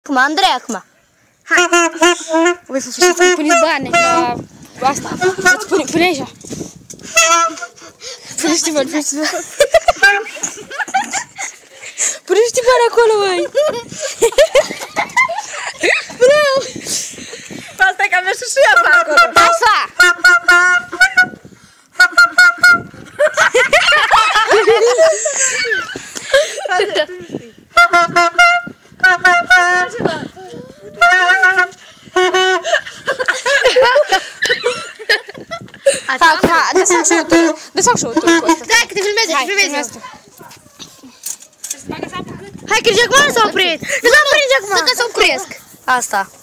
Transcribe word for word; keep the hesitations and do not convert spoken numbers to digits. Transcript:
acum, Andrei acum. Hai. Voi să puneți bani la asta. Pune, pune aici. Punește bani, punește bani. Punește bani acolo, băi. Bravo. Asta e că am mers și eu pe acolo. Așa. Ha, desfac și eu tu. Desfac și eu tu cu asta. Stai că te filmezi, te filmezi. Hai că Jackman s-a oprit. S-a oprit Jackman. Să te s-a opresc. Asta.